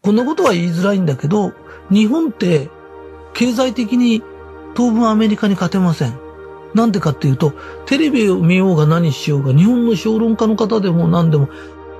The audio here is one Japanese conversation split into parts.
こんなことは言いづらいんだけど、日本って経済的に当分アメリカに勝てません。なんでかっていうと、テレビを見ようが何しようが、日本の評論家の方でも何でも。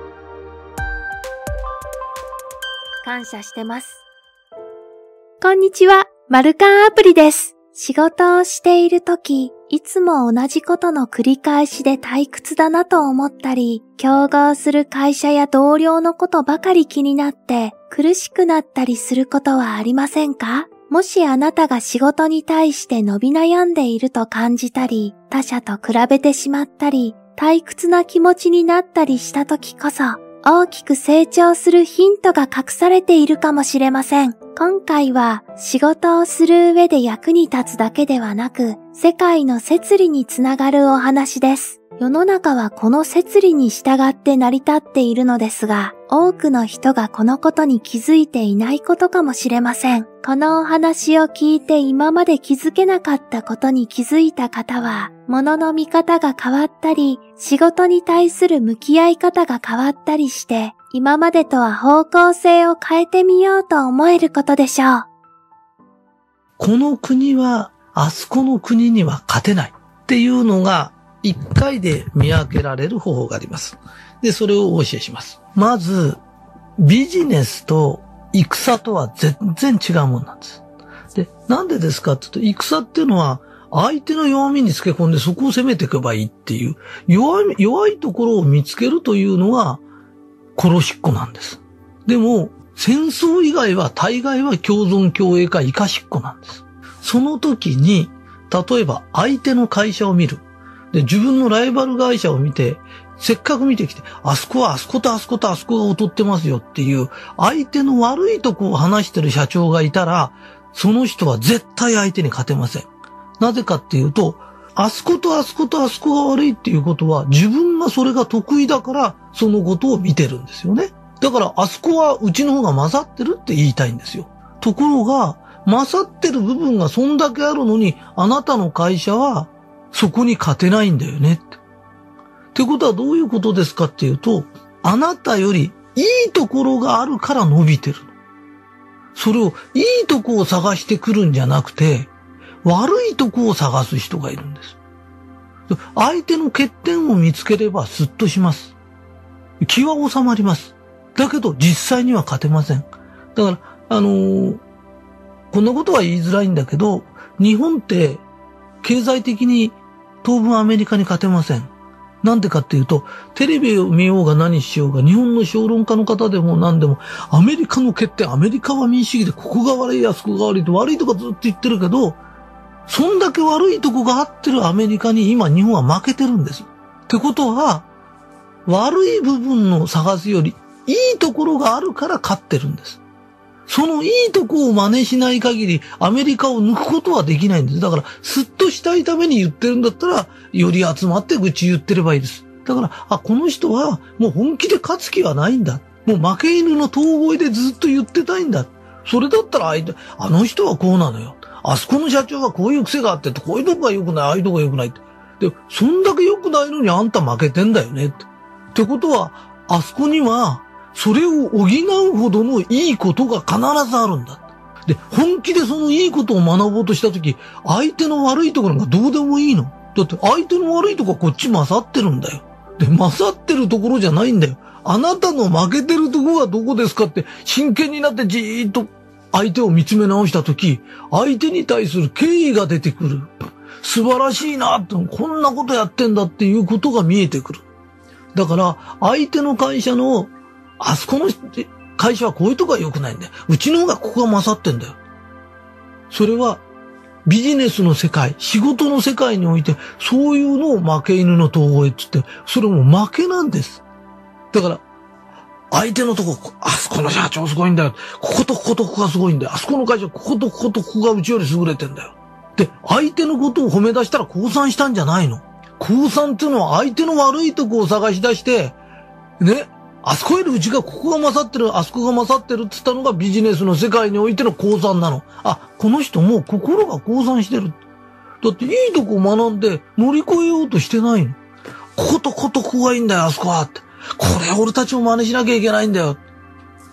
感謝してます。こんにちは、マルカンアプリです。仕事をしているとき、いつも同じことの繰り返しで退屈だなと思ったり、競合する会社や同僚のことばかり気になって苦しくなったりすることはありませんか？もしあなたが仕事に対して伸び悩んでいると感じたり、他者と比べてしまったり、退屈な気持ちになったりしたときこそ、大きく成長するヒントが隠されているかもしれません。今回は仕事をする上で役に立つだけではなく、世界の摂理につながるお話です。世の中はこの摂理に従って成り立っているのですが、多くの人がこのことに気づいていないことかもしれません。このお話を聞いて今まで気づけなかったことに気づいた方は、物の見方が変わったり、仕事に対する向き合い方が変わったりして、今までとは方向性を変えてみようと思えることでしょう。 この国は、あそこの国には勝てないっていうのが、一回で見分けられる方法があります。で、それをお教えします。まず、ビジネスと戦とは全然違うもんなんです。で、なんでですかって言うと、戦っていうのは、相手の弱みにつけ込んでそこを攻めていけばいいっていう、弱いところを見つけるというのが、殺しっこなんです。でも、戦争以外は大概は共存共栄か生かしっこなんです。その時に、例えば相手の会社を見る。で、自分のライバル会社を見て、せっかく見てきて、あそこはあそことあそことあそこが劣ってますよっていう、相手の悪いとこを話してる社長がいたら、その人は絶対相手に勝てません。なぜかっていうと、あそことあそことあそこが悪いっていうことは、自分がそれが得意だから、そのことを見てるんですよね。だから、あそこはうちの方が勝ってるって言いたいんですよ。ところが、勝ってる部分がそんだけあるのに、あなたの会社は、そこに勝てないんだよねって。ってことはどういうことですかっていうと、あなたよりいいところがあるから伸びてる。それをいいとこを探してくるんじゃなくて、悪いとこを探す人がいるんです。相手の欠点を見つければスッとします。気は収まります。だけど実際には勝てません。だから、こんなことは言いづらいんだけど、日本って経済的に当分アメリカに勝てません。なんでかっていうと、テレビを見ようが何しようが、日本の評論家の方でも何でも、アメリカの欠点、アメリカは民主主義でここが悪い、あそこが悪いと悪いとかずっと言ってるけど、そんだけ悪いとこがあってるアメリカに今日本は負けてるんです。ってことは、悪い部分を探すより、いいところがあるから勝ってるんです。そのいいとこを真似しない限り、アメリカを抜くことはできないんです。だから、スッとしたいために言ってるんだったら、より集まって愚痴言ってればいいです。だから、この人はもう本気で勝つ気はないんだ。もう負け犬の遠吠えでずっと言ってたいんだ。それだったらあの人はこうなのよ。あそこの社長はこういう癖があって、こういうとこが良くない、ああいうとこが良くないって。で、そんだけ良くないのにあんた負けてんだよねって。ってことは、あそこには、それを補うほどのいいことが必ずあるんだ。で、本気でそのいいことを学ぼうとしたとき、相手の悪いところがどうでもいいの。だって相手の悪いところはこっち勝ってるんだよ。で、勝ってるところじゃないんだよ。あなたの負けてるところはどこですかって真剣になってじーっと相手を見つめ直したとき、相手に対する敬意が出てくる。素晴らしいなって、こんなことやってんだっていうことが見えてくる。だから、相手の会社のあそこの会社はこういうとこが良くないんだよ。うちの方がここが勝ってんだよ。それはビジネスの世界、仕事の世界において、そういうのを負け犬の遠吠えって言って、それも負けなんです。だから、相手のとこ、あそこの社長すごいんだよ。こことこことここがすごいんだよ。あそこの会社、こことこことここがうちより優れてんだよ。で、相手のことを褒め出したら降参したんじゃないの。降参っていうのは相手の悪いとこを探し出して、ね、あそこよりうちがここが勝ってる、あそこが勝ってるって言ったのがビジネスの世界においての降参なの。この人もう心が降参してる。だっていいとこ学んで乗り越えようとしてないの。こことこことここがいいんだよ、あそこはって。これ俺たちも真似しなきゃいけないんだよ。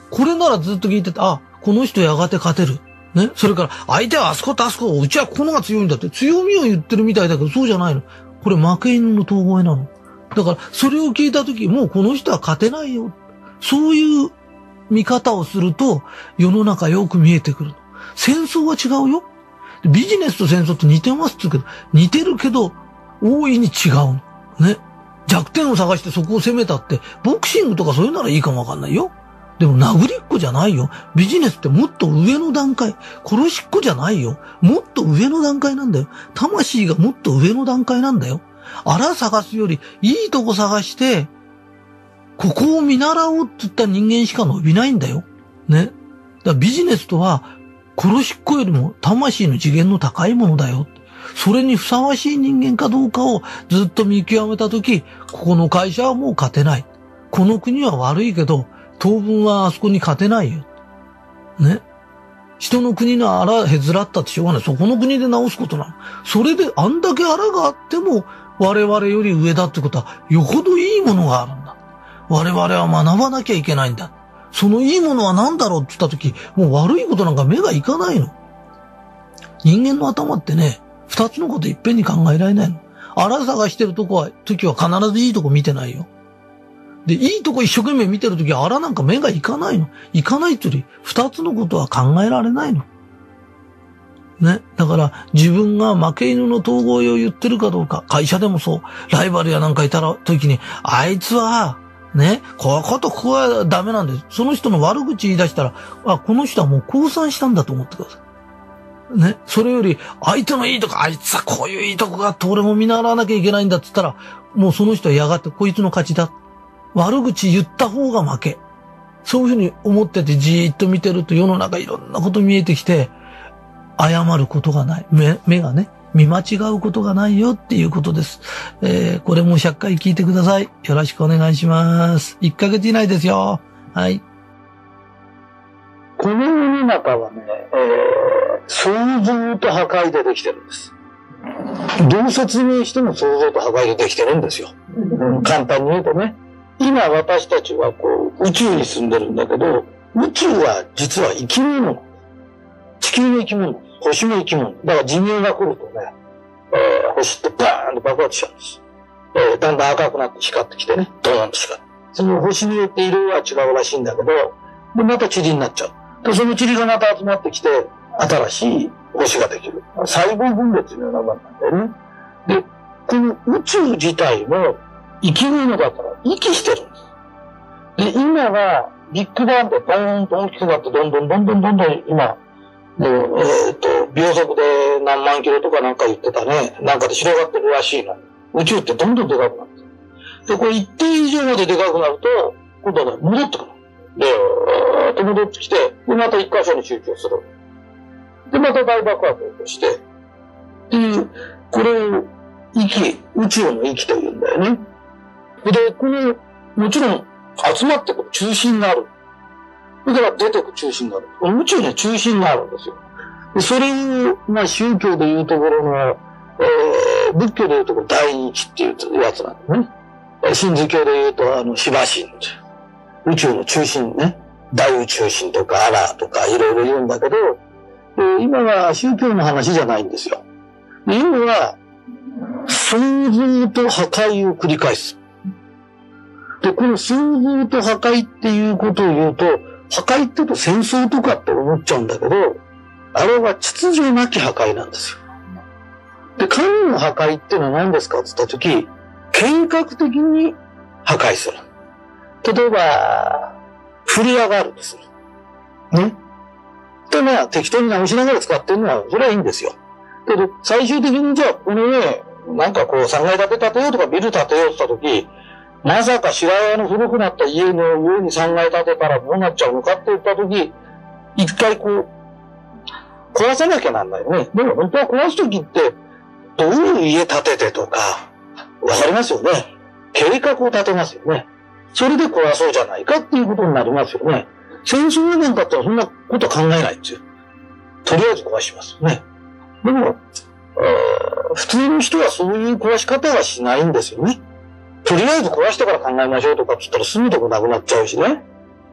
これならずっと聞いてて、あ、この人やがて勝てる。ね。それから、相手はあそことあそこ、うちはこのが強いんだって、強みを言ってるみたいだけど、そうじゃないの。これ負け犬の遠吠えなの。だから、それを聞いたとき、もうこの人は勝てないよ。そういう見方をすると、世の中よく見えてくる。戦争は違うよ。ビジネスと戦争って似てますって言うけど、似てるけど、大いに違うの。ね。弱点を探してそこを攻めたって、ボクシングとかそういうならいいかもわかんないよ。でも殴りっこじゃないよ。ビジネスってもっと上の段階。殺しっこじゃないよ。もっと上の段階なんだよ。魂がもっと上の段階なんだよ。あら探すより、いいとこ探して、ここを見習おうって言った人間しか伸びないんだよ。ね。だからビジネスとは、殺しっこよりも魂の次元の高いものだよ。それにふさわしい人間かどうかをずっと見極めたとき、ここの会社はもう勝てない。この国は悪いけど、当分はあそこに勝てないよ。ね。人の国のあらへずらったってしょうがない。そこの国で直すことなの。それであんだけあらがあっても、我々より上だってことは、よほどいいものがあるんだ。我々は学ばなきゃいけないんだ。そのいいものは何だろうって言ったとき、もう悪いことなんか目がいかないの。人間の頭ってね、二つのこといっぺんに考えられないの。あら探してる時は必ずいいとこ見てないよ。で、いいとこ一生懸命見てるときはあらなんか目がいかないの。いかないってより、二つのことは考えられないの。ね。だから、自分が負け犬の統合を言ってるかどうか、会社でもそう、ライバルやなんかいたら時に、あいつは、ね、ここはダメなんです。その人の悪口言い出したら、あ、この人はもう降参したんだと思ってください。ね。それより、相手のいいとこ、あいつはこういういいとこがあって俺も見習わなきゃいけないんだって言ったら、もうその人はやがてこいつの勝ちだ。悪口言った方が負け。そういうふうに思っててじーっと見てると世の中いろんなこと見えてきて、謝ることがない。目がね、見間違うことがないよっていうことです。これも100回聞いてください。よろしくお願いします。1ヶ月以内ですよ。はい。 この世の中はね、創造と破壊でできてるんです。どう説明しても創造と破壊でできてるんですよ。簡単に言うとね。今私たちはこう宇宙に住んでるんだけど、宇宙は実は生き物。地球の生き物。星の生き物。だから寿命が来るとね、星ってバーンと爆発しちゃうんです。だんだん赤くなって光ってきてね、ドーンと光る。その星によって色は違うらしいんだけど、で、また塵になっちゃう。で、その塵がまた集まってきて、新しい星ができる。細胞分裂のようなものなんだよね。で、この宇宙自体も生き物だから息してるんです。で、今はビッグバンでドーンと大きくなってどんどん今、秒速で何万キロとかなんか言ってたね。なんかで広がってるらしいの。宇宙ってどんどんでかくなってる。で、これ一定以上まででかくなると、今度はね、戻ってくる。で、戻ってきて、で、また一箇所に集中する。で、また大爆発を起こして、で、これを宇宙の息というんだよね。で、もちろん集まってくる中心がある。だから出てく中心がある。宇宙には中心があるんですよ。でそれを、宗教でいうところの、仏教でいうところ第一っていうやつなんだね。神儒教でいうと、シバ神っていう。宇宙の中心ね。大宇宙神とかアラーとかいろいろ言うんだけど、今は宗教の話じゃないんですよ。今は、創造と破壊を繰り返す。で、この創造と破壊っていうことを言うと、破壊って言うと戦争とかって思っちゃうんだけど、あれは秩序なき破壊なんですよ。で、神の破壊っていうのは何ですかって言ったとき、計画的に破壊する。例えば、振り上がるんですよ。ね。で、適当に直しながら使ってるのは、それはいいんですよ。けど、最終的にじゃあ、この上、なんかこう、3階建て建てようとかビル建てようって言ったとき、まさか白屋の古くなった家の上に3階建てたらどうなっちゃうのかって言ったとき、一回こう、壊さなきゃなんないよね。でも本当は壊すときって、どういう家建ててとか、わかりますよね。計画を立てますよね。それで壊そうじゃないかっていうことになりますよね。戦争なんかってそんなこと考えないんですよ。とりあえず壊しますよね。でも、普通の人はそういう壊し方はしないんですよね。とりあえず壊してから考えましょうとかって言ったら住むとこなくなっちゃうしね。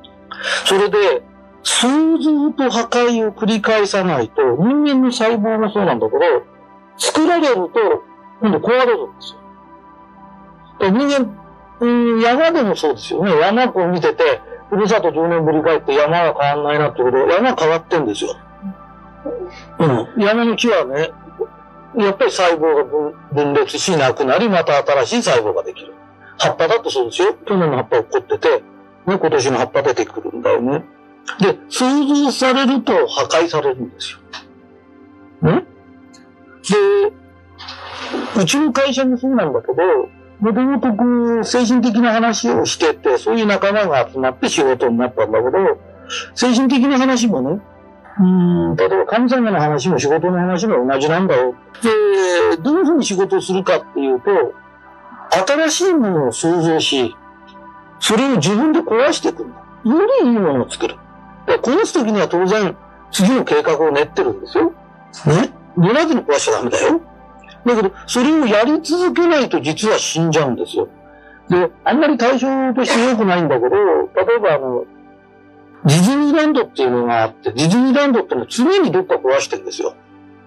それで、創造と破壊を繰り返さないと、人間の細胞もそうなんだけど、作られると、今度壊れるんですよ。人間、山でもそうですよね。山を見てて、ふるさと10年ぶり帰って山は変わんないなってことで、山変わってんですよ。山の木はね、やっぱり細胞が分裂しなくなり、また新しい細胞ができる。葉っぱだとそうですよ。去年の葉っぱ落っこってて、ね、今年の葉っぱ出てくるんだよね。で、創造されると破壊されるんですよ。ね？で、うちの会社もそうなんだけど、もともとこう、精神的な話をしてて、そういう仲間が集まって仕事になったんだけど、精神的な話もね、例えば神様の話も仕事の話も同じなんだよ。で、どういうふうに仕事をするかっていうと、新しいものを創造し、それを自分で壊していくんだ。よりいいものを作る。で壊すときには当然、次の計画を練ってるんですよ。ね。練らずに壊しちゃダメだよ。だけど、それをやり続けないと実は死んじゃうんですよ。で、あんまり対象として良くないんだけど、例えばディズニーランドっていうのがあって、ディズニーランドってのは常にどっか壊してるんですよ。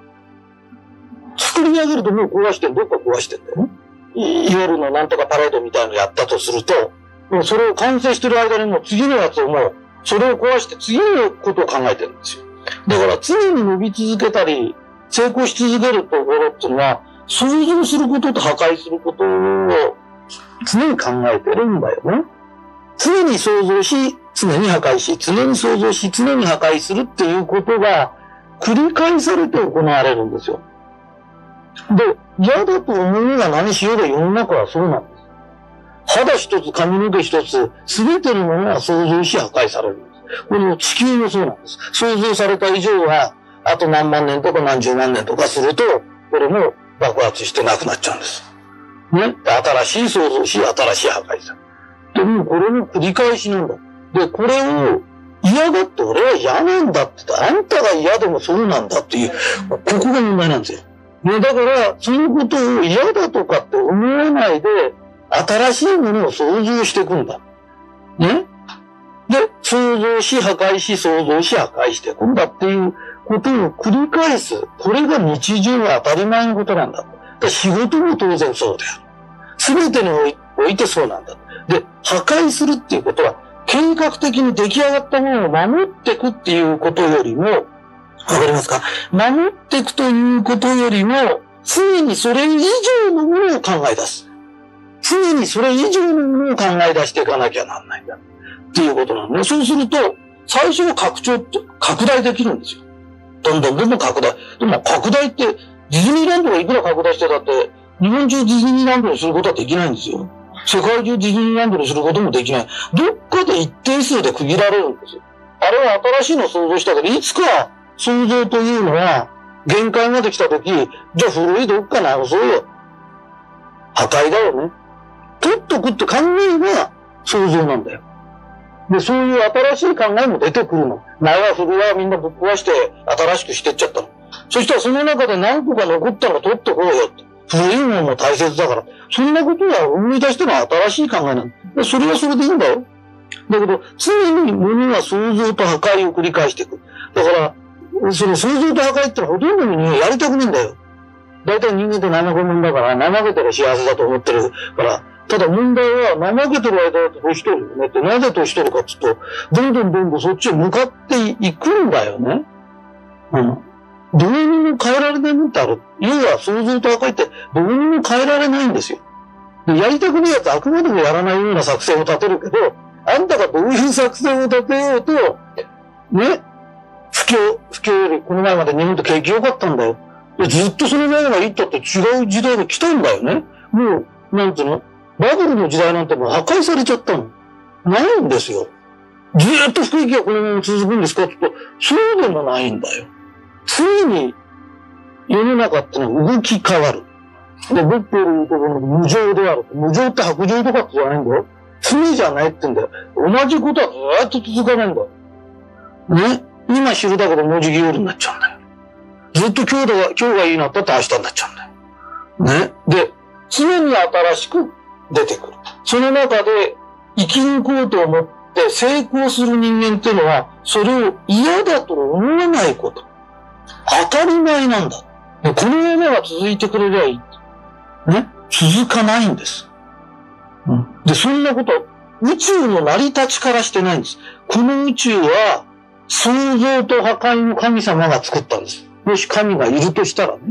作り上げるともう壊してる、どっか壊してるんだよね。夜のなんとかパレードみたいのやったとすると、もうそれを完成してる間にもう次のやつをもう、それを壊して次のことを考えてるんですよ。だから常に伸び続けたり、成功し続けるところっていうのは、創造することと破壊することを常に考えてるんだよね。常に創造し、常に破壊し、常に創造し、常に破壊するっていうことが繰り返されて行われるんですよ。で、嫌だと思うのが何しようが世の中はそうなんです。肌一つ、髪の毛一つ、すべてのものが創造し破壊されるんです。この地球もそうなんです。創造された以上は、あと何万年とか何十万年とかすると、これも爆発してなくなっちゃうんです。ね。新しい創造し、新しい破壊される。でもこれの繰り返しなんだ。で、これを嫌がって俺は嫌なんだって言ったら、あんたが嫌でもそうなんだっていう、ここが問題なんですよ。ね、だから、そのことを嫌だとかって思わないで、新しいものを創造していくんだ。ね。で、創造し、破壊し、創造し、破壊していくんだっていうことを繰り返す。これが日常が当たり前のことなんだ。で仕事も当然そうだよ。すべてにおいてそうなんだ。で、破壊するっていうことは、計画的に出来上がったものを守っていくっていうことよりも、わかりますか？守っていくということよりも、常にそれ以上のものを考え出す。常にそれ以上のものを考え出していかなきゃなんないんだ。っていうことなんで、そうすると、最初は拡大できるんですよ。どんどん拡大。でも拡大って、ディズニーランドがいくら拡大してたって、日本中ディズニーランドにすることはできないんですよ。世界中ディズニーランドにすることもできない。どっかで一定数で区切られるんですよ。あれは新しいのを想像したけど、いつか想像というのは、限界まで来たとき、じゃあ古いどっか直そうよ。破壊だよね。取っとくって考えが想像なんだよ。で、そういう新しい考えも出てくるの。前は古はみんなぶっ壊して新しくしてっちゃったの。そしたらその中で何個か残ったの取っとこうよって。古いものも大切だから。そんなことは生み出しての新しい考えなんだ。それはそれでいいんだよ。だけど、常に物は創造と破壊を繰り返していく。だから、その創造と破壊ってのはほとんどの人間やりたくないんだよ。だいたい人間って怠け者だから、怠けたら幸せだと思ってるから、ただ問題は、怠けてる間だと年取るよねって、なぜ年取るかって言うと、どんどんそっちへ向かっていくんだよね。どうにも変えられないもんってある。要は創造と破壊ってどうにも変えられないんですよ。でやりたくないやつあくまでもやらないような作戦を立てるけど、あんたがどういう作戦を立てようと、ね、不況よりこの前まで日本って景気良かったんだよ。ずっとその前がいったって違う時代が来たんだよね。もう、なんていうの？バブルの時代なんてもう破壊されちゃったの。ないんですよ。ずーっと不景気がこのまま続くんですかって言うと、そうでもないんだよ。常に世の中ってのは動き変わる。で、仏法でいうところの無常である。無常って白常とかってじゃないんだよ。常じゃないって言うんだよ。同じことはずーっと続かないんだよ。ね。今昼だけどもうじき夜になっちゃうんだよ。ずっと今日がいいなったって明日になっちゃうんだよ。ね。で、常に新しく出てくる。その中で生き抜こうと思っで、成功する人間っていうのは、それを嫌だと思わないこと。当たり前なんだ。でこの夢が続いてくれりゃいい。ね。続かないんです。で、そんなこと、宇宙の成り立ちからしてないんです。この宇宙は、創造と破壊の神様が作ったんです。もし神がいるとしたらね。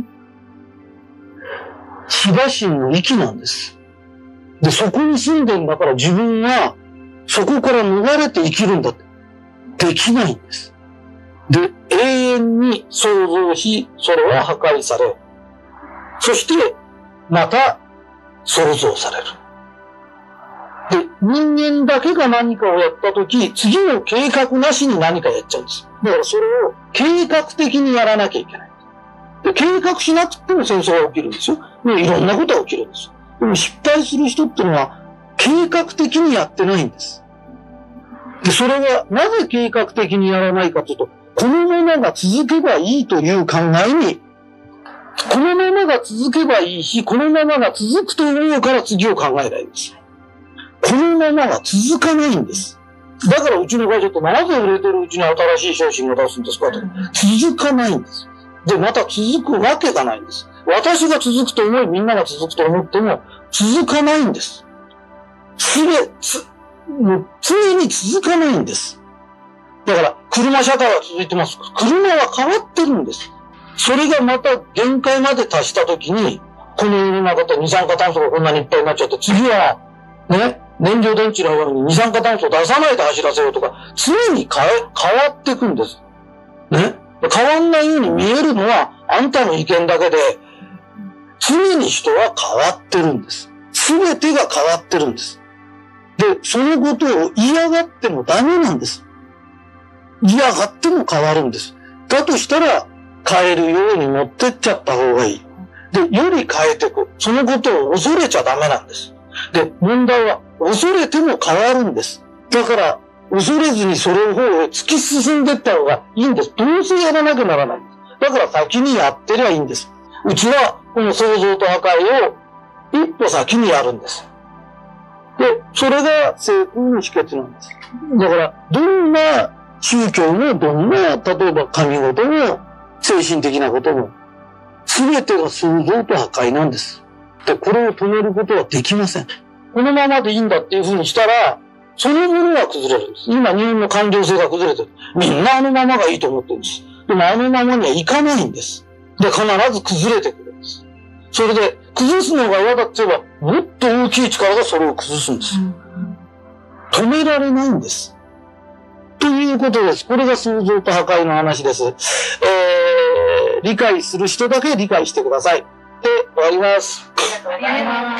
シバ神の域なんです。で、そこに住んでるんだから自分は、そこから逃れて生きるんだって。できないんです。で、永遠に創造し、それは破壊され、そして、また、創造される。で、人間だけが何かをやったとき、次の計画なしに何かやっちゃうんです。だからそれを計画的にやらなきゃいけない。で、計画しなくても戦争が起きるんですよ。いろんなことが起きるんですよ。でも失敗する人ってのは、計画的にやってないんです。で、それはなぜ計画的にやらないかというと、このままが続けばいいという考えに、このままが続けばいいし、このままが続くと思うから次を考えないんです。このままが続かないんです。だからうちの会社ってなぜ売れてるうちに新しい商品を出すんですかと。続かないんです。で、また続くわけがないんです。私が続くと思い、みんなが続くと思っても、続かないんです。常に続かないんです。だから、車社会は続いてます。車は変わってるんです。それがまた限界まで達したときに、この世の中って二酸化炭素がこんなにいっぱいになっちゃって、次は、ね、燃料電池のように二酸化炭素を出さないで走らせようとか、常に変わっていくんです。ね。変わんないように見えるのは、あんたの意見だけで、常に人は変わってるんです。すべてが変わってるんです。で、そのことを嫌がってもダメなんです。嫌がっても変わるんです。だとしたら、変えるように持ってっちゃった方がいい。で、より変えていく。そのことを恐れちゃダメなんです。で、問題は、恐れても変わるんです。だから、恐れずにそれの方へ突き進んでいった方がいいんです。どうせやらなきゃならないんです。だから先にやってりゃいいんです。うちは、この創造と破壊を一歩先にやるんです。で、それが成功の秘訣なんです。だから、どんな宗教も、どんな、例えば神事も、精神的なことも、すべてが創造と破壊なんです。で、これを止めることはできません。このままでいいんだっていうふうにしたら、そのものが崩れるんです。今、日本の官僚性が崩れてる。みんなあのままがいいと思ってるんです。でもあのままにはいかないんです。で、必ず崩れてくるんです。それで、崩すのが嫌だって言えば、もっと大きい力がそれを崩すんです。止められないんです。ということです。これが創造と破壊の話です。理解する人だけ理解してください。で、終わります。 ありがとうございます。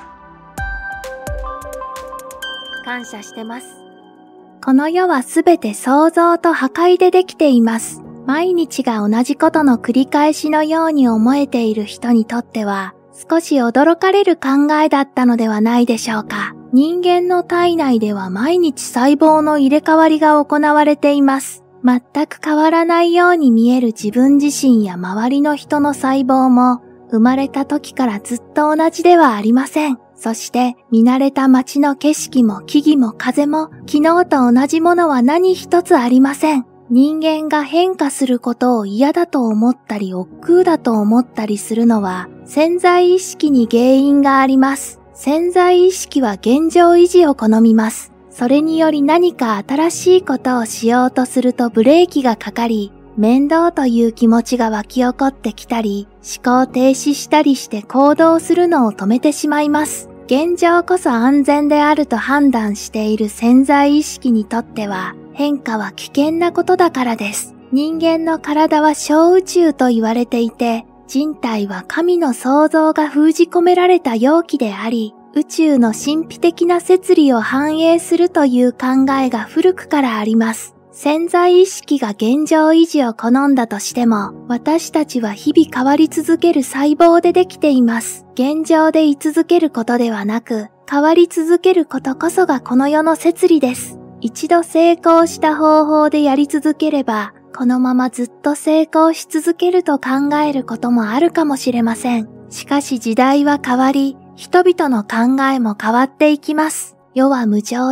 感謝してます。この世はすべて創造と破壊でできています。毎日が同じことの繰り返しのように思えている人にとっては、少し驚かれる考えだったのではないでしょうか。人間の体内では毎日細胞の入れ替わりが行われています。全く変わらないように見える自分自身や周りの人の細胞も、生まれた時からずっと同じではありません。そして見慣れた街の景色も木々も風も昨日と同じものは何一つありません。人間が変化することを嫌だと思ったり億劫だと思ったりするのは潜在意識に原因があります。潜在意識は現状維持を好みます。それにより何か新しいことをしようとするとブレーキがかかり、面倒という気持ちが湧き起こってきたり、思考停止したりして行動するのを止めてしまいます。現状こそ安全であると判断している潜在意識にとっては、変化は危険なことだからです。人間の体は小宇宙と言われていて、人体は神の創造が封じ込められた容器であり、宇宙の神秘的な摂理を反映するという考えが古くからあります。潜在意識が現状維持を好んだとしても、私たちは日々変わり続ける細胞でできています。現状で居続けることではなく、変わり続けることこそがこの世の摂理です。一度成功した方法でやり続ければ、このままずっと成功し続けると考えることもあるかもしれません。しかし時代は変わり、人々の考えも変わっていきます。世は無常で、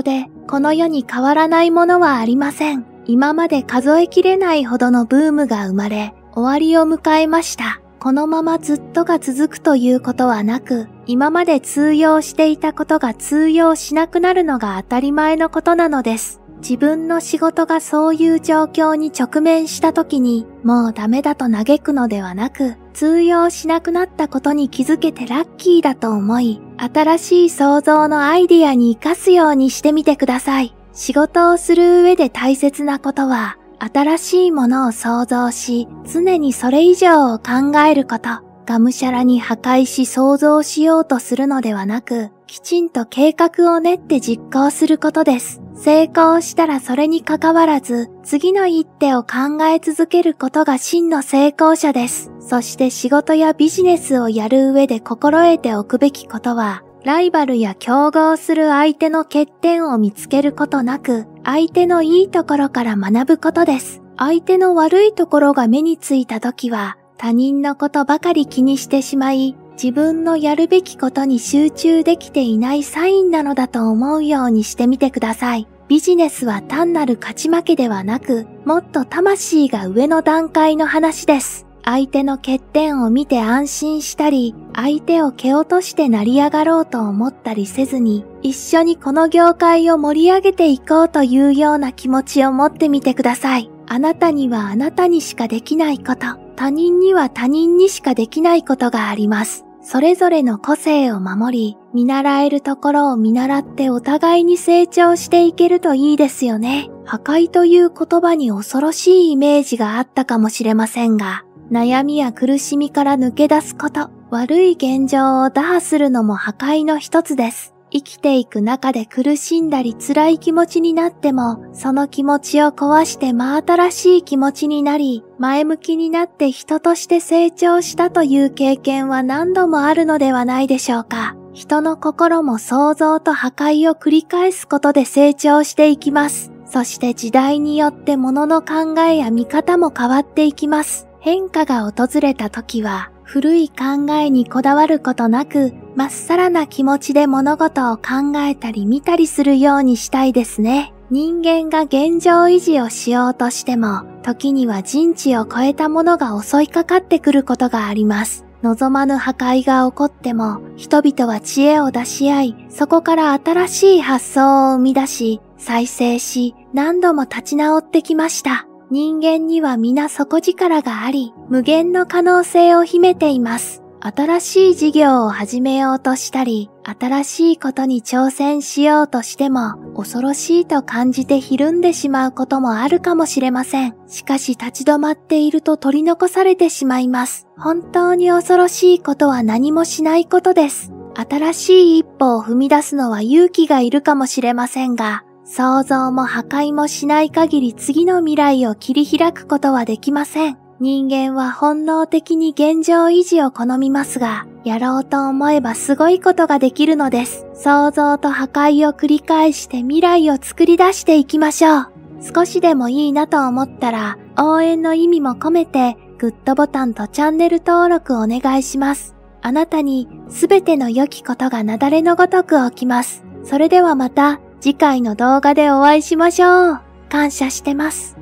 この世に変わらないものはありません。今まで数えきれないほどのブームが生まれ、終わりを迎えました。このままずっとが続くということはなく、今まで通用していたことが通用しなくなるのが当たり前のことなのです。自分の仕事がそういう状況に直面した時に、もうダメだと嘆くのではなく、通用しなくなったことに気づけてラッキーだと思い、新しい創造のアイディアに活かすようにしてみてください。仕事をする上で大切なことは、新しいものを創造し、常にそれ以上を考えること。がむしゃらに破壊し創造しようとするのではなく、きちんと計画を練って実行することです。成功したらそれに関わらず、次の一手を考え続けることが真の成功者です。そして仕事やビジネスをやる上で心得ておくべきことは、ライバルや競合する相手の欠点を見つけることなく、相手のいいところから学ぶことです。相手の悪いところが目についたときは、他人のことばかり気にしてしまい、自分のやるべきことに集中できていないサインなのだと思うようにしてみてください。ビジネスは単なる勝ち負けではなく、もっと魂が上の段階の話です。相手の欠点を見て安心したり、相手を蹴落として成り上がろうと思ったりせずに、一緒にこの業界を盛り上げていこうというような気持ちを持ってみてください。あなたにはあなたにしかできないこと、他人には他人にしかできないことがあります。それぞれの個性を守り、見習えるところを見習ってお互いに成長していけるといいですよね。破壊という言葉に恐ろしいイメージがあったかもしれませんが、悩みや苦しみから抜け出すこと、悪い現状を打破するのも破壊の一つです。生きていく中で苦しんだり辛い気持ちになっても、その気持ちを壊して真新しい気持ちになり、前向きになって人として成長したという経験は何度もあるのではないでしょうか。人の心も創造と破壊を繰り返すことで成長していきます。そして時代によって物の考えや見方も変わっていきます。変化が訪れた時は、古い考えにこだわることなく、まっさらな気持ちで物事を考えたり見たりするようにしたいですね。人間が現状維持をしようとしても、時には人知を超えたものが襲いかかってくることがあります。望まぬ破壊が起こっても、人々は知恵を出し合い、そこから新しい発想を生み出し、再生し、何度も立ち直ってきました。人間には皆底力があり、無限の可能性を秘めています。新しい事業を始めようとしたり、新しいことに挑戦しようとしても、恐ろしいと感じてひるんでしまうこともあるかもしれません。しかし立ち止まっていると取り残されてしまいます。本当に恐ろしいことは何もしないことです。新しい一歩を踏み出すのは勇気がいるかもしれませんが、創造も破壊もしない限り次の未来を切り開くことはできません。人間は本能的に現状維持を好みますが、やろうと思えばすごいことができるのです。創造と破壊を繰り返して未来を作り出していきましょう。少しでもいいなと思ったら、応援の意味も込めて、グッドボタンとチャンネル登録お願いします。あなたにすべての良きことが雪崩のごとく起きます。それではまた、次回の動画でお会いしましょう。感謝してます。